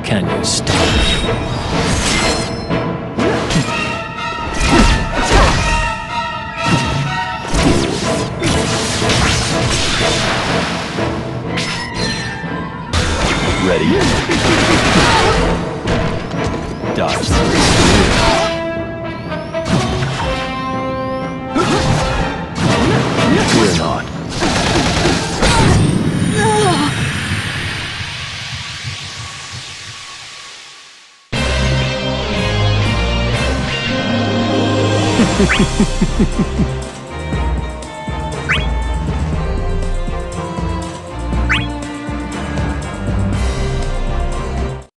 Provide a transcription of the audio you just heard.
Can you stop me? Ready? Dodge. Fear not.